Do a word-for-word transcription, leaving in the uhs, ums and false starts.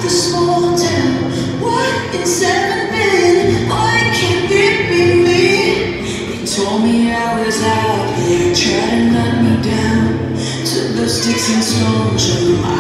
the small town. What is seven billion? Why can't it be me? They told me I was out here, tried to knock me down. Took those sticks and stones, shook 'em